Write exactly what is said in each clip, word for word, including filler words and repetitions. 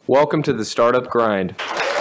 Welcome to the Startup Grind.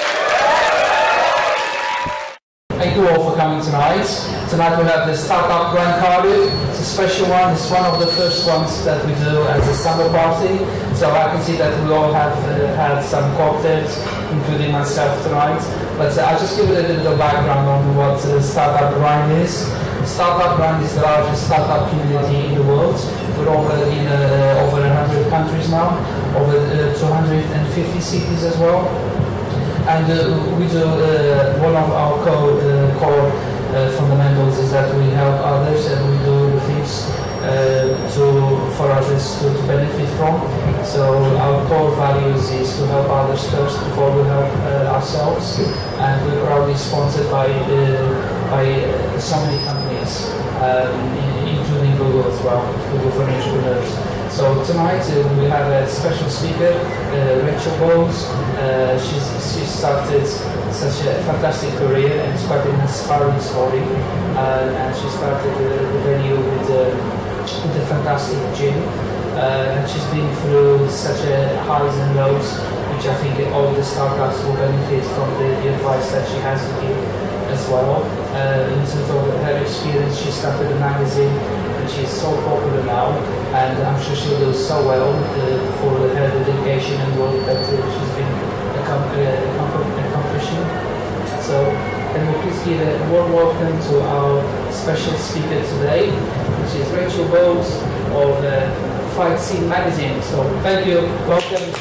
Thank you all for coming tonight. Tonight we have the Startup Grind Cardiff. It's a special one. It's one of the first ones that we do as a summer party. So I can see that we all have uh, had some cocktails, including myself tonight. But uh, I'll just give it a little bit of background on what uh, Startup Grind is. Startup Grind is the largest startup community in the world. We're already in uh, over one hundred countries now, over uh, two hundred fifty cities as well. And uh, we do, uh, one of our core, uh, core uh, fundamentals is that we help others and we do things uh, to, for others to, to benefit from. So our core values is to help others first before we help uh, ourselves. And we're proudly sponsored by, uh, by uh, so many companies, um, including Google as well, Google for Entrepreneurs. So tonight uh, we have a special speaker, uh, Rachel Bowles. Uh, she's she started such a fantastic career and it's quite an inspiring story. Uh, and she started uh, the venue with, uh, with a fantastic gym. Uh, and she's been through such a highs and lows, which I think all the startups will benefit from the, the advice that she has to give as well. Uh, in terms of her experience, she started a magazine. She's so popular now, and I'm sure she'll do so well uh, for her dedication and work that uh, she's been accom- accomplishing. So, can we please give a warm welcome to our special speaker today, which is Rachel Bowles of uh, Fight Scene Magazine. So, thank you, welcome.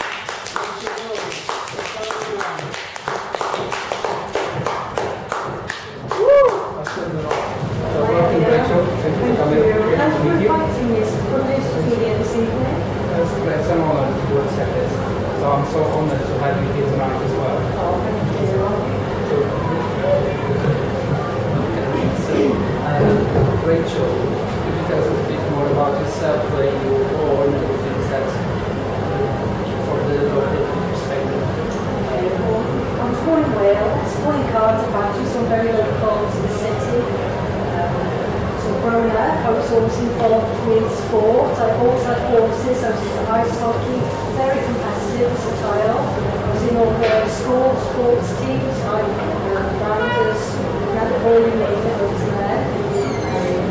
It's an honor to accept this. So I'm so honored to have you here tonight as well. Oh, thank you. So, uh, Rachel, could you tell us a bit more about yourself, where you were born, and the things that for the local perspective? Okay, well, I was born in Wales, born in Cardiff, actually, so I'm very local to the city. Growing up, I was always involved with sport. I always had horses, I was into ice hockey, very competitive, versatile. I was in all the school sports teams, like uh, rounders, netball, you name it, I was there. Um,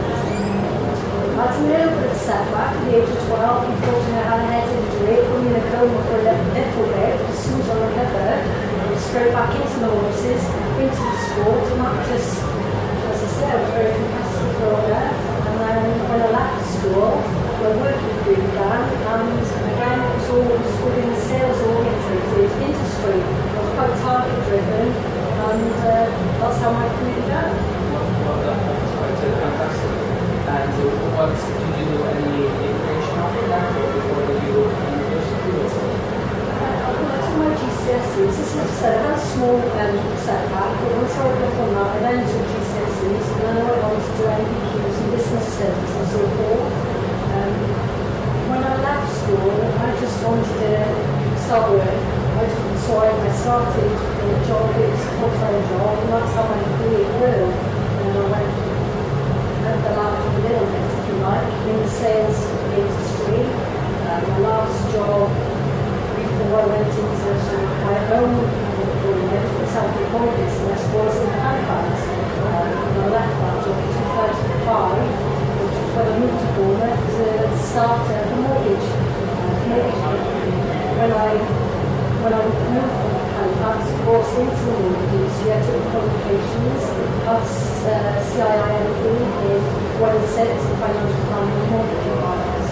I had a little bit of setback at the age of twelve. Unfortunately, I had a head injury, put me in a coma for a little, little bit. As soon as I recovered, I was straight back into the horses, into the sport, and that just, as I said, I was very competitive. And then when I left school, my working career began, and again it was always within the sales oriented industry. I was quite target driven, and uh, that's how my career began. Well, that was quite uh, fantastic. And uh, what did you do any education after that, or before you were at university? I took my G C S Es. As I said, I had a small um, setback, but once I recovered from that, I then took G C S Es, and then I went on to do M B Qs and business studies and so forth. Um, when I left school, I just wanted to start work. I just, so I, I started a job, it was a full-time job, and that's how my career grew. And I went up the ladder a little bit, if you like, in the sales industry. Um, my last job, before I went into sort of my own self-employed business, was in handbags. Um, and I left that job in two thousand five, which was when I moved to Bournemouth to start a mortgage uh, mortgage company. When I when I moved from handbags, of course, into the mortgages, you had to do qualifications. That's uh, C I I M P in what it says in financial planning and mortgage advice.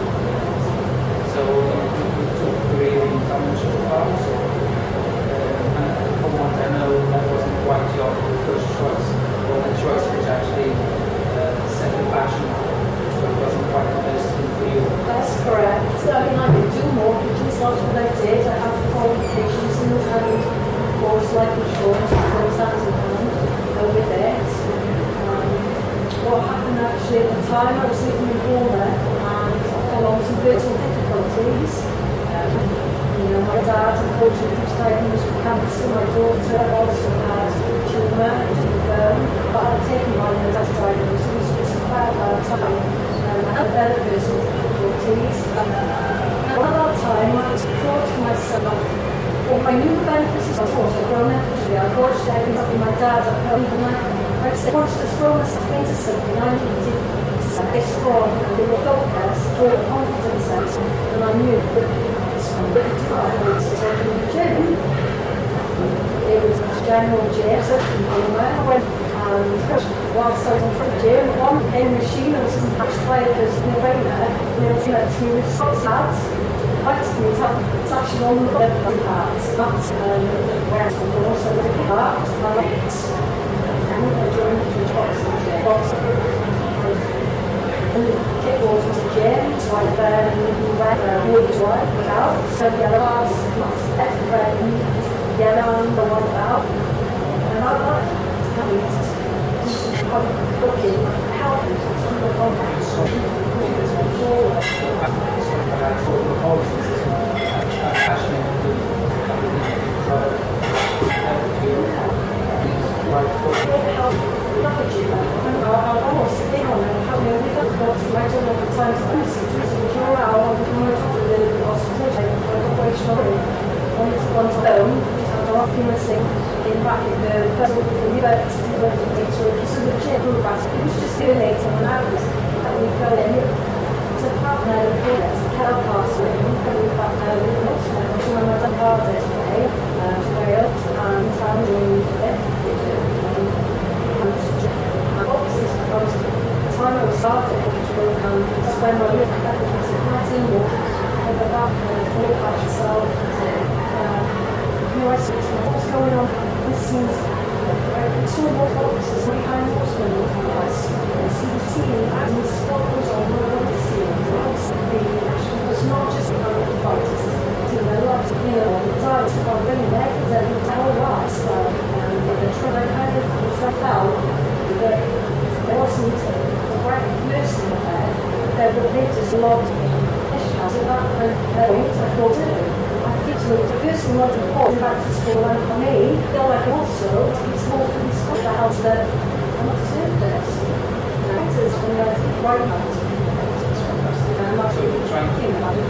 So you took a career in financial plans, or uh, and from what I know, that wasn't quite your first choice, or the choice which actually uh, set the passion, so it wasn't quite the best thing for you. That's correct. I mean, I could do mortgages, that's what I did. I have qualifications in the hand, of course, life insurance, those hands in hand, go with it. Um, what happened actually at the time, I was living in Bournemouth, and I fell on some personal difficulties. Um, you know, my dad, unfortunately, was diagnosed with cancer. My daughter also had a tumour in the bone, but I had taken my dad's diagnosis. It was just about that time. Um, I had better personal difficulties. Um, at that time, I thought to myself, knew the benefits of sport. I'd grown up to be. I watched everything up with my dad at home, and I, I said, I wanted to throw myself into something. I needed to be strong, and they were focused, full of confidence, and I knew that I wanted to take in the gym. It was a general gym, so I went, and whilst I was in the gym, one came machine, and some patch players in the arena, and they were saying to me with socks hats. Likes me, it's actually on the web parts, that's where I'm also looking at that. I like it. And I joined the boxing gym. Boxing. And kickballs was a gym, so I then went wood work out. So the other half, that's everywhere, yellow on the one out. And I like it. I'm looking, helping, some of the contacts. To partner with us, Carol Castle, and we've got a little one of the hardest way, Wales, and I'm doing it. And boxes, because the time I was starting, which will come, that's when I looked at it, it's not in war, and the back and the full back itself, you know, I said, what's going on? This seems it's all more boxes, what kind of horsemen will come us, and C D T, and the sport goes on, we're going to see it. It's not just about the fighters, it's a lot, you know, the time it's about bringing back the whole lifestyle, and the trying to kind of felt that there wasn't a right person there, there were pages a lot of issues, so that point I thought, I think so the person wanted to go back to school, and for me, though I can also, it's more for the school, the house that I'm not doing this. The actors from the right hand. I'm not really trying to think about it.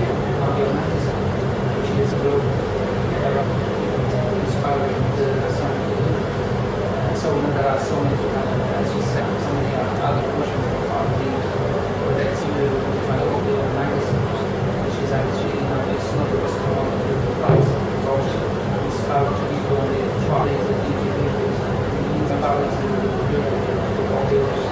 Which is a group inspiring the and so there are so many, as you said, so many other portions of our team that you find all the magazine, which is actually, you know, it's not just one of the price, it's also inspired to people on the trolleys, the D V Ds, it's about to do all the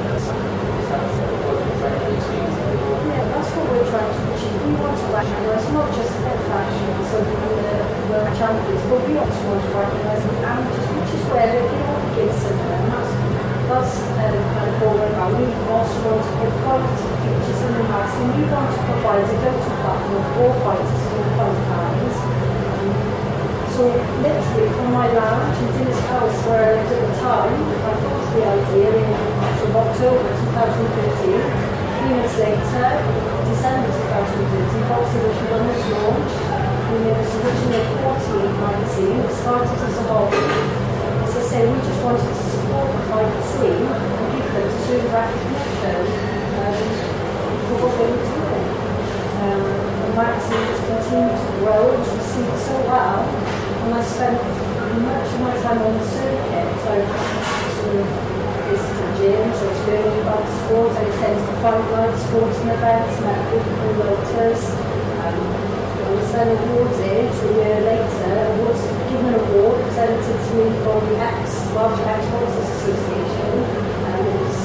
yeah, that's what we're trying to achieve. We want to recognise not just their fashion, so we're, we're champions, but we also want to recognise the amateurs, which is where they all begin somewhere. And that's, that's um, kind of all we're about. We also want to put quality features in the magazine. We want to provide a go-to platform for all fighters of all five kinds. Um, so literally from my lounge into this house where I lived at the time, I thought the idea in October twenty fifteen. Three months later, December twenty fifteen, Boxing was run was launched. We made this original forty-eight magazine. It started as a hobby. As I say, we just wanted to support the fight scene and give them to sort of recognition um, for what they were doing. Um, the magazine just continued to grow and was received so well. And I spent much of my time on the circuit. So sort of visited gyms, I was learning about sports, I attended the fight night sporting events, met with promoters. Um, I was then awarded a year later, I was given an award presented to me from the X, Larger X Boxers Association, and it was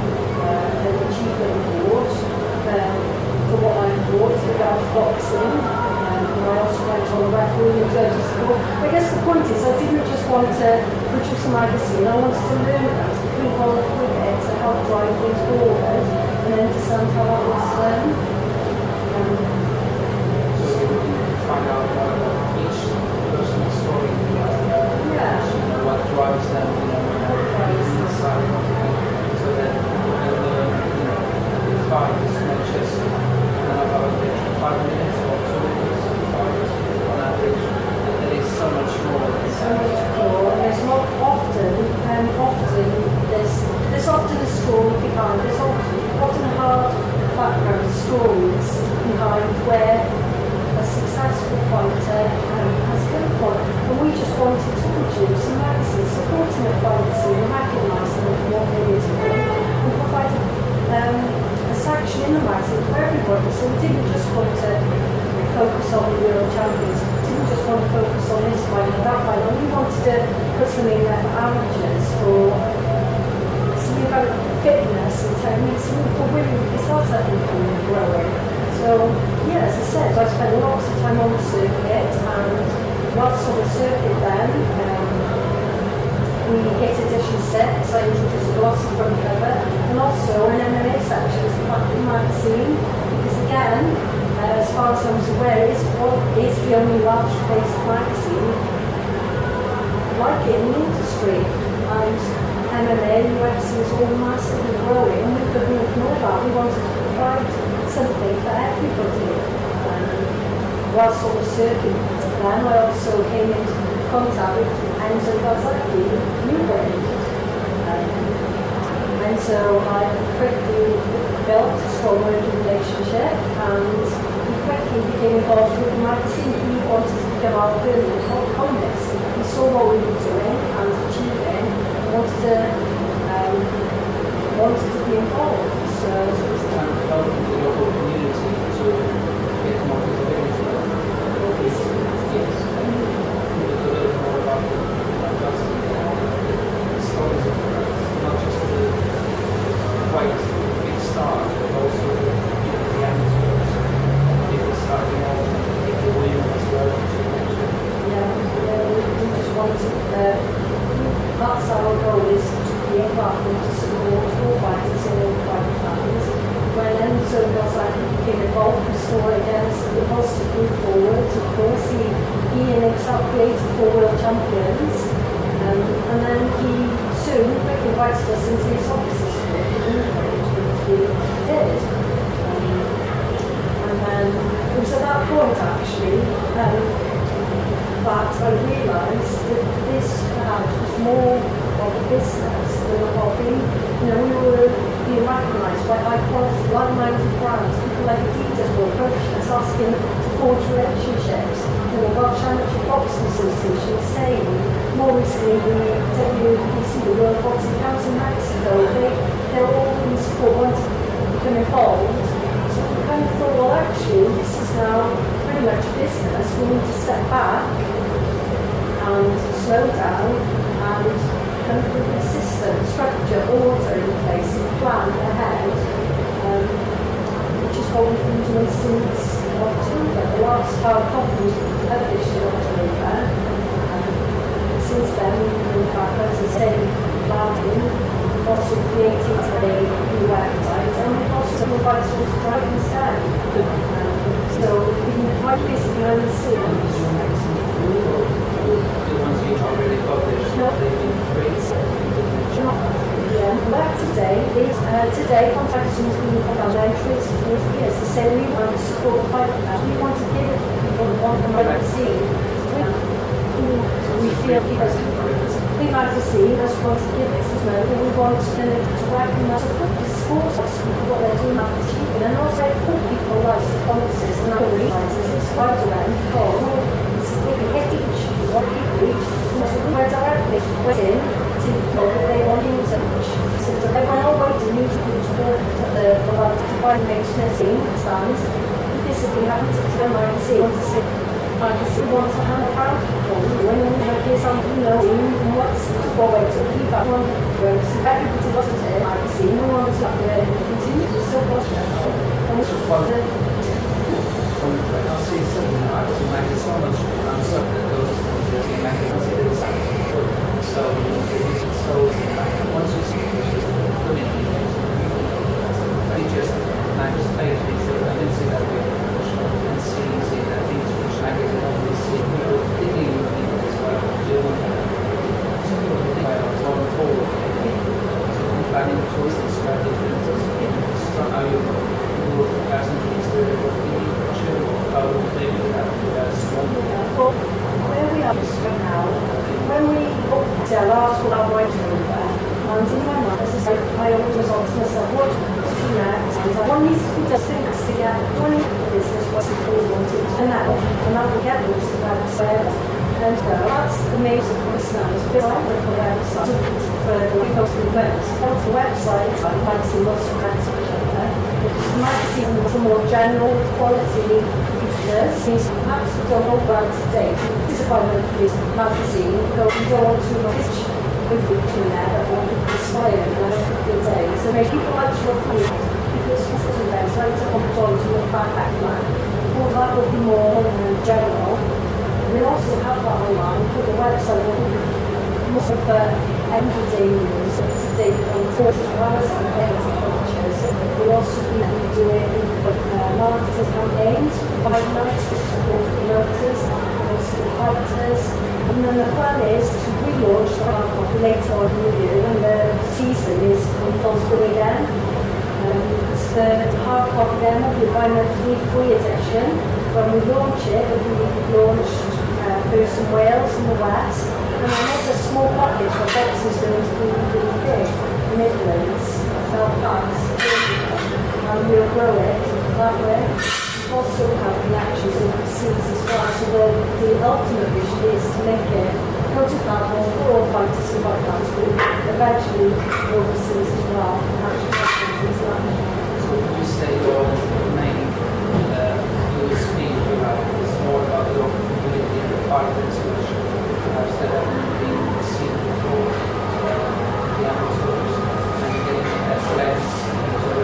uh, an achievement award um, for what I brought to regards boxing. Um, and I also went on the referee and judges school. I guess the point is, I didn't just want to produce a magazine, I wanted to learn about it. Involved with it to help drive things forward and understand how that was done. Um, so you can find out more about each person's story, yeah. What drives them, you know, what drives inside. So that when the, you know, the fight is not just about five minutes or two minutes, five on average, and there is so much more. So much more, and there's not often, and often There's, there's often a story behind, there's often, often hard background stories behind where a successful fighter issues and magazines supporting the policy and recognising them for what they is and provided um, a section in the magazine for everybody. So we didn't just want to focus on the World Champions, we didn't just want to focus on this fight or that fight, and we wanted to put something there for amateurs, for something about fitness and technique, something for women, because that's I think growing. So yeah, as I said, I spent lots of time on the circuit, and whilst on the circuit then, um, we get edition six, I introduced a glossy front cover, and also an M M A section as part of the magazine, because again, uh, as far as I was aware, is what is the only Welsh-based magazine like it in the industry. And M M A, U F C is all massively growing, and we couldn't ignore that. We wanted to provide something for everybody. Um, whilst on the circuit, then I also came into contact with Enzo Gazzacchi, Newbury. Um, and so I quickly built a strong working relationship, and we quickly became involved with the magazine. He wanted to become our permanent columnist. He saw what we were doing and achieving, and wanted to, um, wanted to be involved. So it's time to help the local community to get more visibility. Yes. Yes. To learn more about the stories of not just the quite big stars, but also the, you know, the amateurs, people starting off, people winning as well. yeah, yeah, we, we just wanted, uh, that's our goal, is to be a platform to support all fighters and all fighting fans. When Enzo Gazzacchi became involved, we saw it as the positive move forward. Of course, he, he and himself created four world champions, um, and then he soon quickly invited us into his offices, which we did. Um, and then it was at that point, actually, um, that I realised that this perhaps was more of a business than a hobby. You know, we were being recognised by high-quality, like-minded brands. People like Adidas were approaching us asking to forge relationships. You know, Welsh Amateur Boxing Association was saying, more recently, the W B C, the World Boxing Council in Mexico, they, they're all in support, want to become involved. So we kind of thought, well, actually, this is now pretty much business. We need to step back and slow down and kind of put a system, structure, order in place and plan ahead, um, which is what we've been doing since October. The last hard copy was published in October. Um, since then, we've been back, as I say, planning. We've also created a new website, and we've also provided us with driving down. Um, so we've been quite busy behind the scenes. The ones you already published, No. they've been great. Yeah, but today, these, uh, today, competition has been about entries for years. The same we want to support the fight. We want to give it to people who want the magazine. We, we feel because the magazine just wants to give this as well, and we want to, uh, to recognise the sports people, what they're doing at achieving, and also for people like sponsors and other realizers. It's quite around for we can get each what people each more directly within to know that they want to use it. So they want all way to use it to the the like to buy makes nursing stands. Physically happen to the magazine to see magazine want to have proud people when we have here something you know what's for way to keep up on roads. Everybody wasn't a magazine, no one was up there continue to still watch that. And it's fun. I see certain artists who make so much um, so that those things they make it considered so so once you see it, it's just brilliant. They just I just played it so I didn't see that way and see see that things which I get always see people thinking of people as well doing so people think I was going forward. So planning choices are different. So how you work as an Well, where we are right now, when we booked our last collaboration with her, and in my mind, as I said, I always was on to myself, what to next? And I want these two things together, one in the business, what people wanted to know, and that we get those about sales. And uh, that's the main voice now. It's a bit like the website for the posting webs. That's the website, I might see lots of translation there. The magazine is a more general quality features. These perhaps don't know about today. This is quite a this magazine. Go on to a picture with feature there that will be inspired in a couple of days. So maybe people like to reflect because this is events like to come on to look back at that. Well, that would be more um, general. We also have that online, but the website will be more of the everyday news, up-to-date on forty hours and things and cultures. We'll also be doing uh, marketing campaigns, five nights to support promoters, also fighters. And then the plan is to relaunch the hard copy later on in the year when the season is in full swing again. Um, it's the hard copy then will be by the free free edition. When we launch it, it will be launched Uh, first in Wales in the west, and I make a small package for boxes that is really, really big, Midlands, Belfast, and we'll grow it that way. We also have connections overseas as well, so the, the ultimate vision is to make it prototype for all fighters and fighters, but eventually overseas as well, actually international. So would you say your main uh, U S P is more about the opportunity and the fighters which perhaps that haven't been seen before, uh, the amateurs, and getting that lens into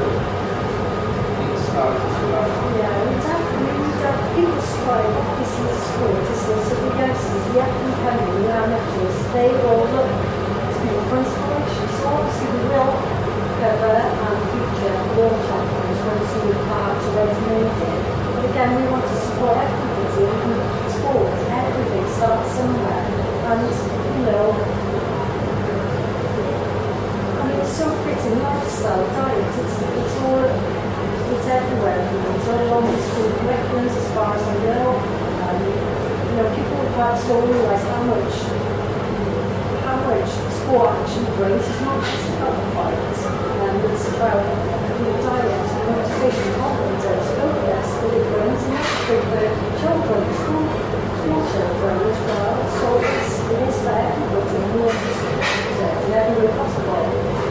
being started as well? Yeah, we definitely, we definitely, people strive, this is sport, isn't it? So the youngsters, the up and coming, the amateurs, they all look to people for inspiration. So obviously we will cover and feature world champions once we perhaps already made it. But again, we want to support everybody in sport. Everything starts somewhere. And, you know, I mean, it's so fitting lifestyle, diet, it's, it's all, it's everywhere. You know, it's all along the school curriculums as far as I know. Um, you know, people perhaps don't realise how much, how much sport actually brings. It's not just about the fight, um, it's about the diet, the motivation, confidence, focus that it brings, and that's good for children, school, school children as well. So it's, it is for everybody, and we want to support it in every way possible.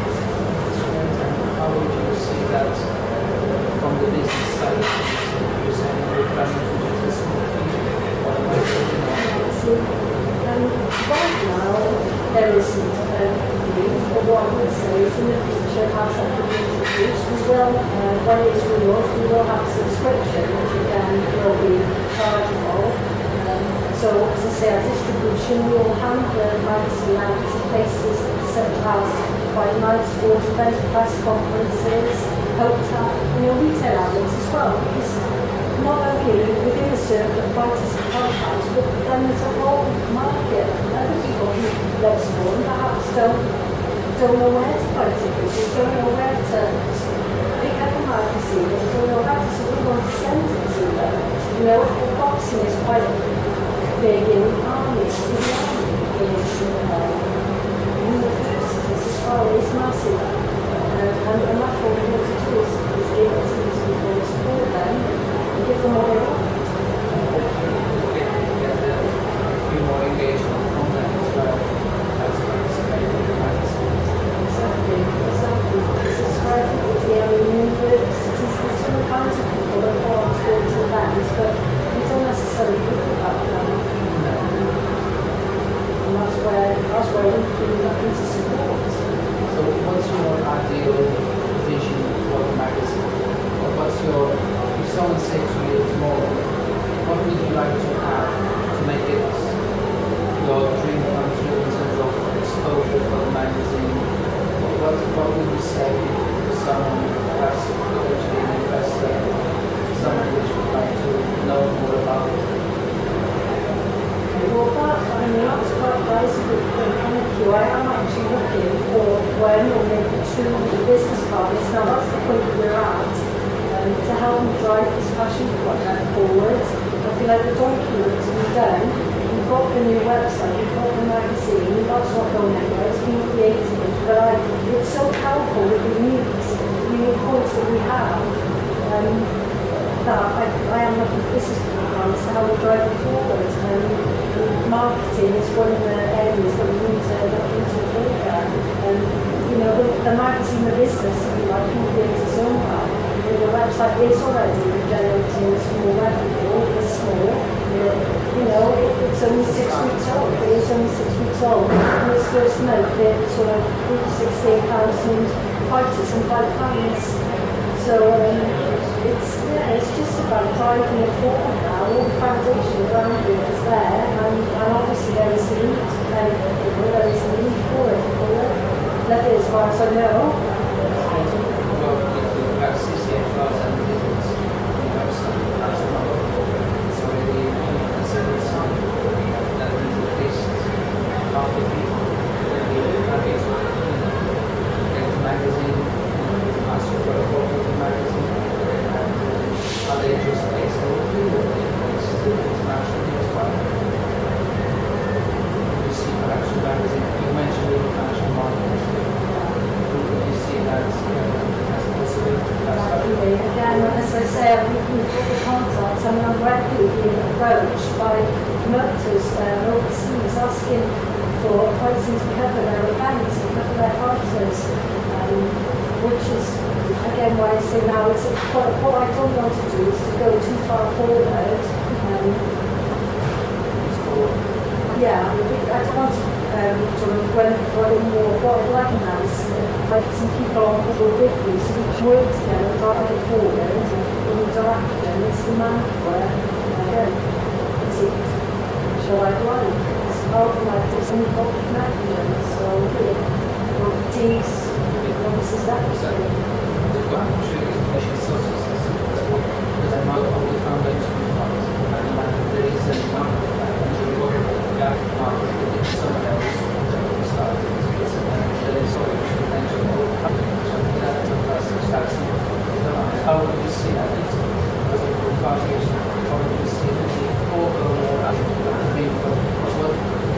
How would you see that from the business side? You're saying we're planning to do this in the future. What am I thinking of? See, um, right now, there isn't a need, but what I would say is in the future, as that will be introduced, we will, uh, when it's relaunched, we will have a subscription, which again will be chargeable. Um, so, as I say, our distribution, we will hand the magazine out to places such as Fight Night, sports events, press conferences, hotel, you know, retail outlets as well, because not only within the circle of fighters and fighters, but then there's a whole market of other people who love sport and perhaps don't, don't know where to buy tickets, don't know where to pick up a magazine, or don't know how to, so we want to send it to them. You know, boxing is quite big in the army, in the army, in uh, universities as well, it's massive. Uh, and, and that's what we want to do is, is give it to these people and support them. Give them what they want. Get, get a few more engagement from them as well as participating in the magazine. Exactly, exactly. Subscribe to the area universities, there's all kinds of people that go on sports and events, but we don't necessarily think about them. And that's where, that's where we've been looking to support. So what's your ideal vision for the magazine? Or what's your, if someone said to you tomorrow, what would you like to have to make it your dream come true in terms of exposure for the magazine? What, what would you say to someone perhaps potentially an investor, someone which would like to know more about it? Well, that, I mean, that's quite nice of you. Thank you. I am actually looking for when or maybe two business partners. Now, that's the point that we're at. Um, to help me drive this passion project forward. I feel like the documents we've done, we've got the new website, we've got the magazine, that's not going anywhere, it's been created, but I, it's so powerful with the news, the unique points that we have, um, that I, I am looking for business partners to help me drive it forward. And, and marketing is one of the areas that we need to look into further. And, you know, the, the magazine, the business, if you like, can create its own way. The website is already generating a small revenue, it's small. You know, it, it's only six weeks old, it is only six weeks old. And its first note, it sort of sixteen thousand fighters and five fans. So um, it's, yeah, it's just about driving it forward now. All the foundation around it is there, and, and obviously there is a need, and there is a need for it. That is, as far as I know. Again, as I say, we've got the contacts. I mean, I'm regularly being approached by promoters uh, overseas asking for pricing to cover their events and cover their fighters, um, which is, again, why I say now, it's what, what I don't want to do is to go too far forward. Um, yeah, I don't want to um, sort of run for a more, what I'd like now is like some people on board with me, so we can work together and drive it forward in the direction. It's the manpower, again, is it, shall I like? It's ultimately it's an involved connection, so yeah, well, teams, what is that? How would you see that? As a foundation, how would you see the overall aspect of what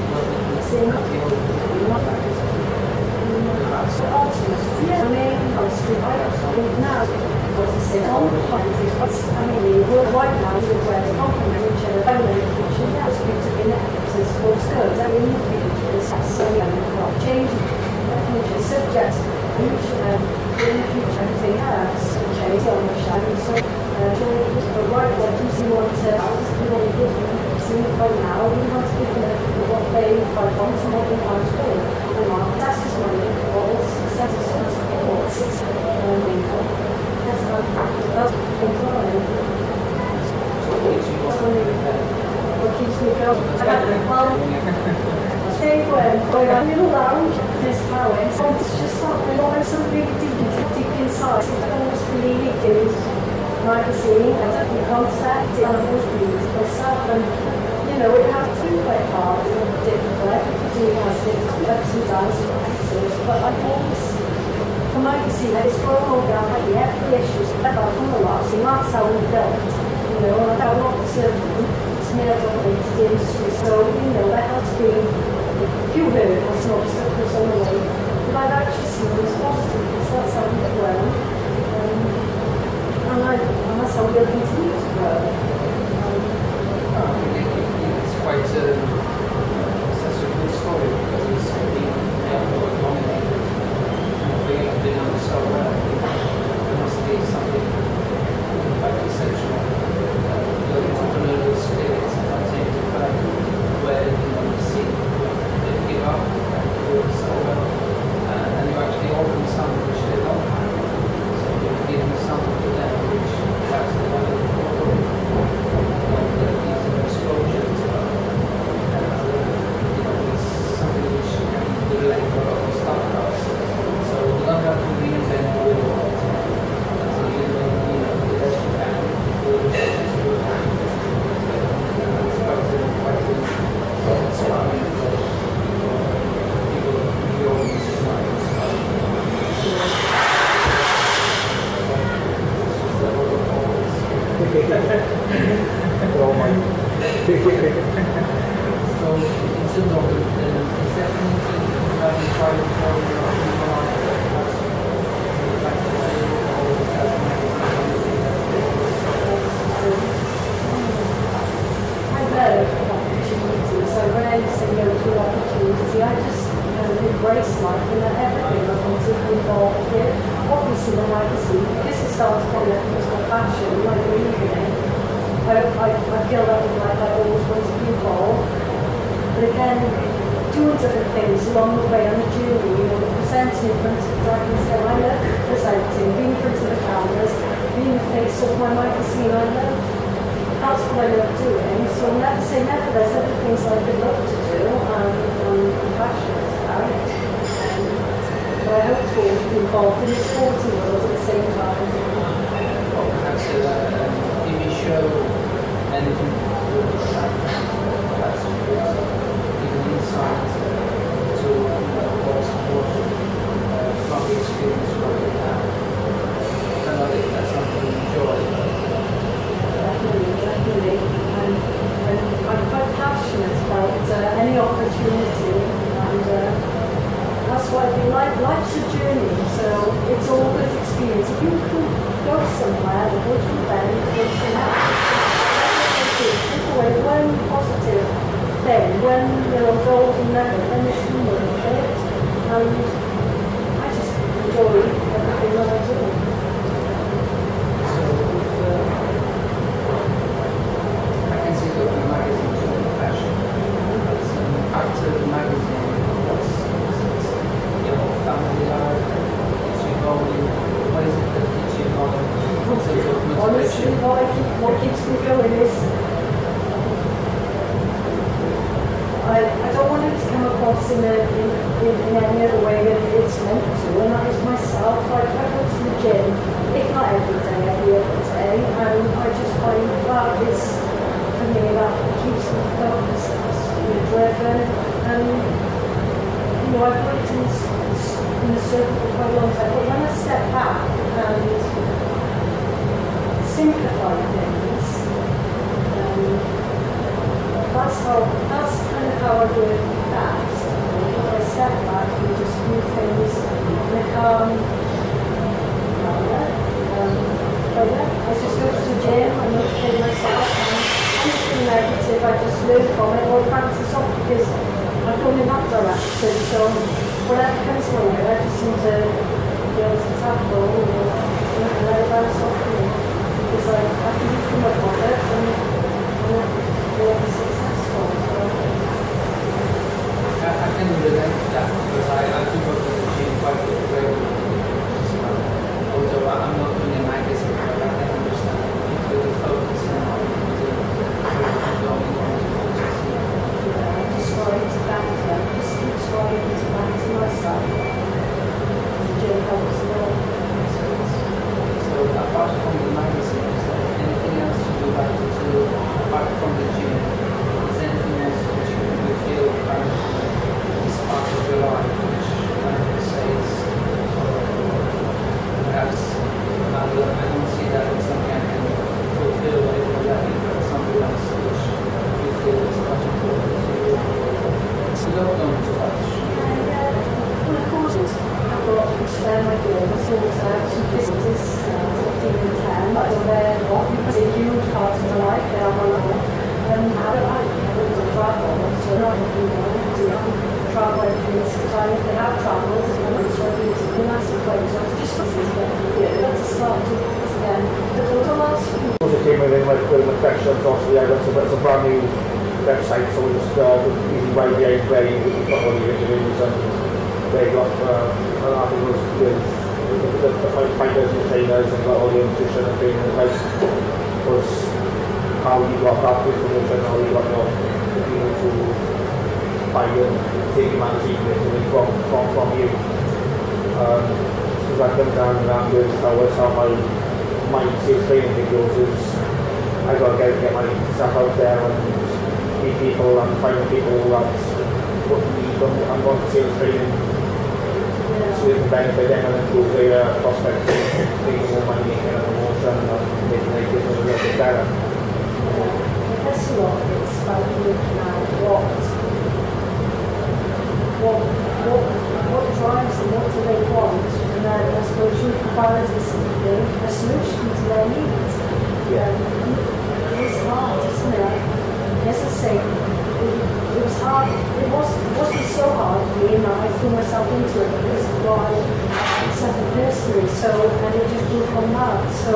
Yeah, I mean, I was now, what I said, all the time, I mean, we're right now, we're where the complement each other, and then the future, now it's going to be networks and sports codes, and in the future, it's so young and not changing, future subject, each, um, in the future, everything else, change on the shadow, so, uh, but right, what do you want to, we want to give them, seeing it right now, we want to give them what they find on and what they want to do, and our that's just money, all success is all success, and we that's not, that's important. What keeps me going? Well, stay when, when I'm in a lounge, this power, it's just something, like something deep, deep inside, it almost really is magazine, and the concept, and I'm always reading myself, and you know, it has to be quite hard and difficult, everything has different ups and downs and factors, but I always, the magazine, it's broken down like the every issue, that I've done a lot, and that's how we built, you know, and I've got lots of smears on into the industry, so, you know, there has been a few hurdles and obstacles on the way, but I've actually seen them as positive, because that's how we grow, um, and, I, and that's how we'll continue to grow. Um, It's quite a, such a good story because it's been dominated and being doing so well. There must be something quite exceptional. The entrepreneurial spirit sometimes seems to play where you know you see they give up and do it so well, uh, and you actually offer something which they don't have. So you're giving something to them which perhaps they don't look for. And that gives them exposure as well. say no to opportunity. I just kind of embrace life and let everything I want to be involved with. Obviously the magazine, because it starts coming up as my passion, like believing it, I, I, I feel that like I always want to be involved. But again, doing different things along the way on the journey, you know, presenting in front of dragons, so I love presenting, being in front of the cameras, being the face of my magazine, I love. That's what I love doing, so I'll never say never. There's other things I could love to do and I'm passionate about. Um, but I hope to always be involved in the sporting world at the same time. Or perhaps a um, T V show, anything to do with that, perhaps even insight to what's what from the experience what we have. I don't know if that's something you enjoy. Definitely, definitely. And, and I'm quite passionate about uh, any opportunity, and uh, that's why I feel like life's a journey, so it's all good experience. If you can go somewhere, or go to an event, go to an take away one positive thing, one little golden nugget, then it's worth it. And I just enjoy everything that I do. The magazine is really passion. After the magazine, what's your family life? Keeps you going? What is it that keeps you going? What's the motivation? Honestly, what, I keep, what keeps me going is I, I don't want it to come across in, a, in, in, in any other way than it's meant to, and that is myself. I, I go to the gym, if not every day, every other day, and I just find that is for me that keeps me focused, keeps me driven, and you know, I've worked in, in the circle for quite a long time, but when I step back and simplify things, um, that's how, that's kind of how I do it best. I step back and just do things in a calm manner. Um, but yeah, I just go to the gym, I motivate myself, and anything negative, I just learn from it or practice off because I've gone in that direction. So whatever comes my way, I just seem to be able to tackle or let it bounce off me. Because I, I can come up with it and, and be successful. So. I, I can relate to that because I, I do go to the gym quite regularly. Although I'm not doing a magazine, but I can understand really focusing on what you do. Just trying to better, just keep trying to better myself. The gym helps a lot. So apart from the magazine, is there anything else you would like to do apart from the gym? Is there anything else which you feel kind of is part of your life, which kind of says, perhaps I don't see that as something I can fulfill if I'm letting but something else which you feel is much important to you? So don't know too much. Well, of course, I've got to share my goals, sort out some businesses, fifteen and ten, but they're not a huge part of my life, they are my life. And I don't like people to travel, so not everything to travel every time they have travelled, and so it's a nice place. Just for this, yeah, let's start to do this again. But there was a lot of Also came within like with the questions, obviously yeah, that's a, that's a brand new website, so we just uh, using Y B A where you've got all the interviews and they got um, an article with the, the, the fighters and trainers and got all the nutrition and training advice was how you got that information, how you got your people to buy and take your magazine basically from, from, from you. Um, so that comes down to that with how I saw my my sales training videos is I gotta get, get my stuff out there and meet people and find people that would need them and want sales training so they can benefit them and improve their prospects and making more money and promotion and making their business a little bit better. I guess a lot of it's about looking at what, what, what, what drives them, what do they want, and then I suppose you provide a something, a solution to their needs. Yeah. Um, it's hard, isn't it? As I say, it, it was hard threw myself into it because of what I suffered personally. So, and it just grew from that. So,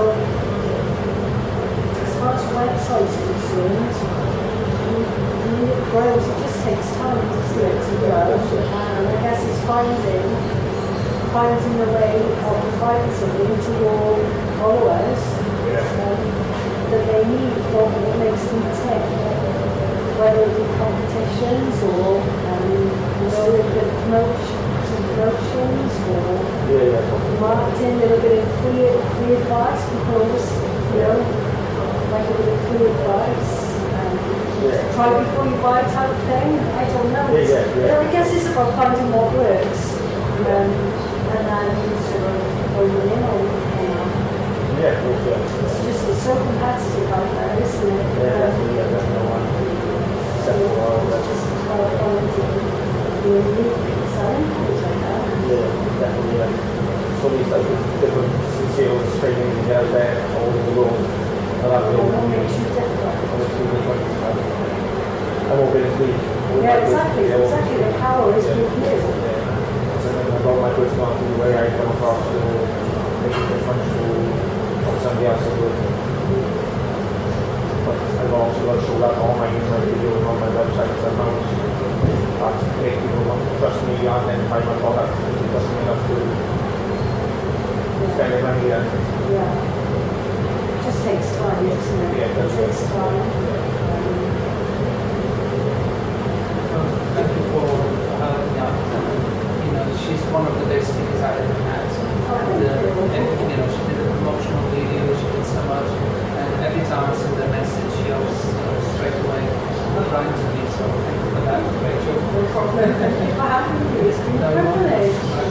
as far as websites are concerned, I mean, it grows. It just takes time to see it to grow. And I guess it's finding, finding the way of providing something to your followers um, that they need, what, what makes them tick. Whether it be competitions or um, you know, a little bit of promotion, some promotions or Yeah, yeah. marketing, a little bit of free, free advice, because, you know, like a bit of free advice. Um, Yeah. Try before you buy type of thing. I don't know. Yeah, yeah, yeah. You know, I guess it's about finding what works. Um, and then sort of going in on it. Yeah, of course, yeah. It's just, it's so competitive out there, isn't it? Yeah, Um, definitely, yeah, definitely one. So Definitely one. it's just about finding your unique selling point, I guess. Yeah, definitely, yeah. So these like different sales training you get out there all over the world. And that will What makes you different? obviously different. I'm mobility. Yeah, exactly, exactly. The power is with you. So about my personality, the way I come across to make a difference to what somebody else is doing. But I've also got to show that on my video and on my website somehow. That make people want to trust me and then find my product and trust me enough to spend their money and Yeah. It just takes time, doesn't it? Yeah, it does. It takes time. Um, Thank you for her. Yeah, you know, she's one of the best speakers I ever had. And, uh, and you know, she did a promotional video, she did so much, and every time I send her a message, she always uh, straight away replying to me. So thank you for that, Rachel. No problem. Thank you for having me. It's been a privilege.